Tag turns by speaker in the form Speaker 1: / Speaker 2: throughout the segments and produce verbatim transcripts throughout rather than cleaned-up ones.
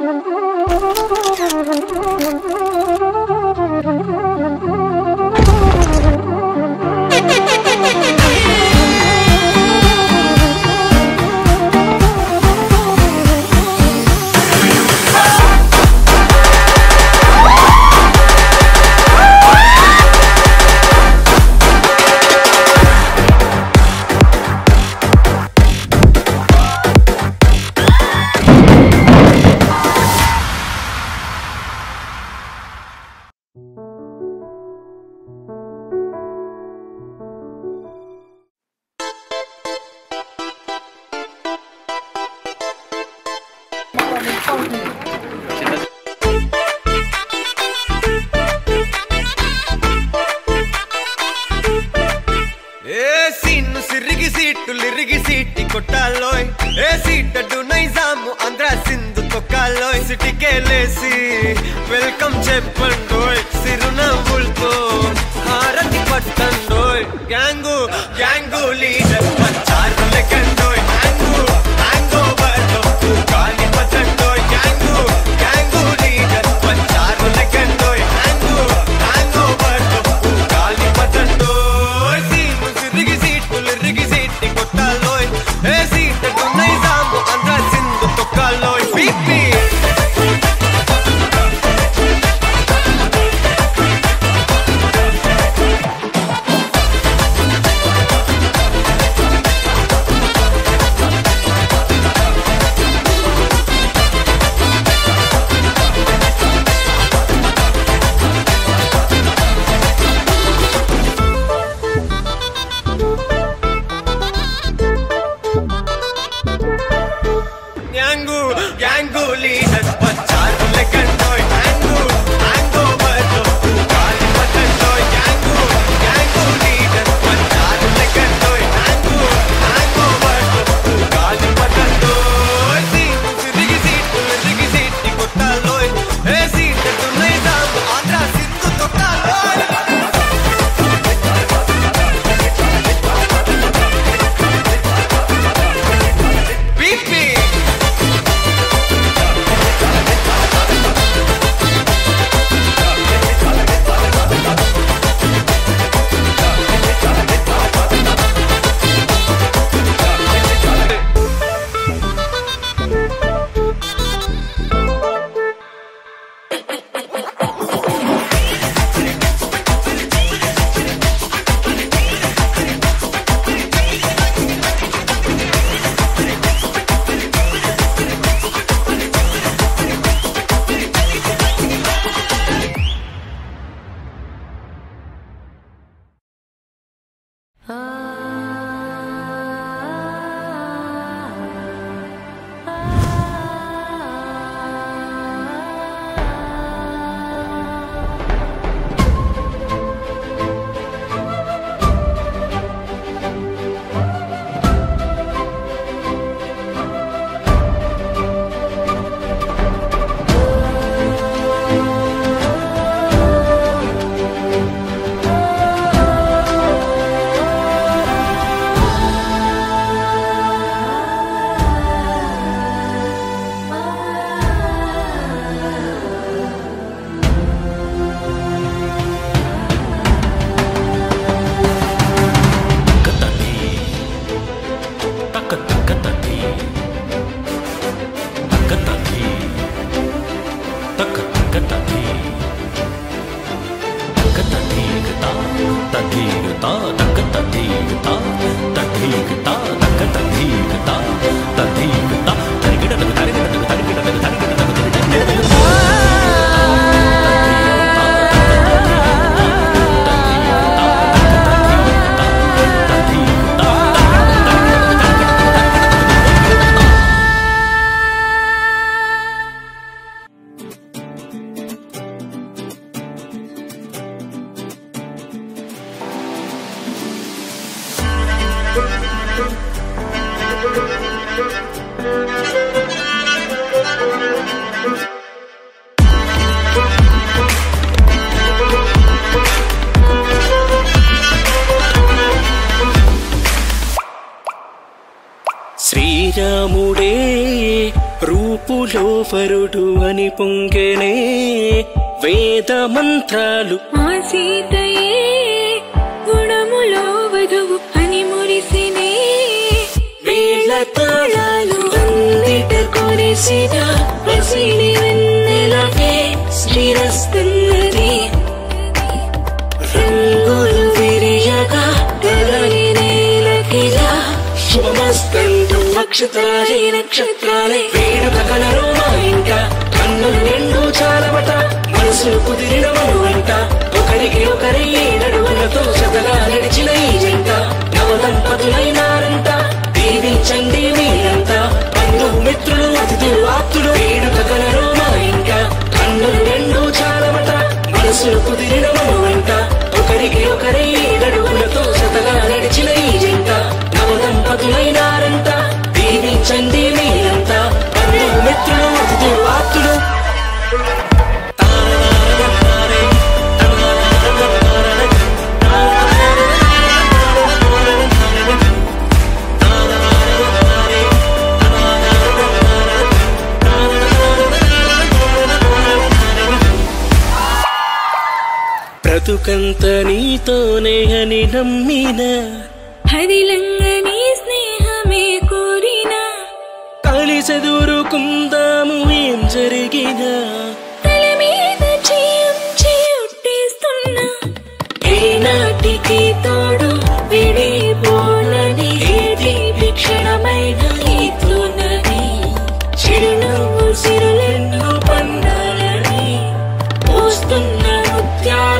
Speaker 1: welcome చెప్పండోయ్ సిరునవ్వులతో హారతి పట్టండోయ్ gang gang leader పంచారు లెక్కండోయ్ hang hang over లో గాలి పట్టండోయ్ గ్యాంగు గ్యాంగు లీడర్ పంచారు లెక్కండోయ్ హ్యాంగు హ్యాంగ్ ఓవర్ లో గాలి పట్టండోయ్ సీము సిరిగి సీటులు రిగి సీటి కొట్టాలోయ్ ఏ సీటు నైజాము ఆంధ్ర సింధు తొక్కాలోయ్ పీపీ
Speaker 2: శ్రీరాముడే రూపులో వరుడు అని పొంగెనే వేద మంత్రాలు
Speaker 3: ఆ సీతయే గుణములో వధువు అని మురిసినే
Speaker 2: వేల తాళాలు
Speaker 3: అందిట కొరిసిన పసిడి వెన్నెలకే శ్రీరస్తున్నది రంగులు విరియగా తెలని నేలకిలా
Speaker 2: శుభమస్తంతు నక్షత్రాలే నక్షత్రాలే వేడుక కలరు మా ఇంట కన్నులు నిండు చాలవట మనసులు కుదిరిన మనువంట ఒకరికి ఒకరి ఏడడుగులతో జతగా నడిచిన ఈ జంట నవదంపతులైనారంట దీవించండి మీరంతా బంధువు మిత్రులు అతిథులు ఆప్తులు వేడుక కలరు మా ఇంట కన్నులు నిండు చాలవట మనసులు కుదిరిన మనువంట ఒకరికి ఒకరి ఏడడుగులతో జతగా నడిచిన ఈ జంట నవదంపతులైనారంట దీవించండి మీరంతా బంధువు మిత్రులు అతిథులు ఆప్తులు బ్రతుకంత నీతోనే అని నమ్మిన
Speaker 3: హరిలంగని స్నేహమే కోరినా
Speaker 2: కలిసెదురుకుందాము ఏం జరిగినా
Speaker 3: తల మీద చేయం చేయుట్టేస్తున్నా ఏనాటికి తోడు విడిపోనని ఏది విక్షణమైన ఈతున్నది చిరునవ్వు సిరులెన్నో పండాలని పోస్తున్న ముత్యాల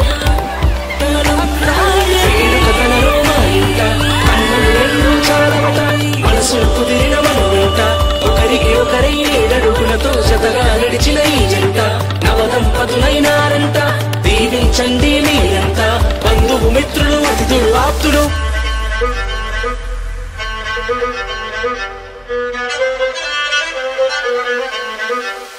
Speaker 3: మనసులు కుదిరిన మనోంట ఒకరికి ఒకరి ఏడడుగులతో జతగా నడిచిన ఈ జంట నవదంపతులైనారంట దీవించండి మీరంతా బంధువు మిత్రులు అతిథులు ఆప్తులు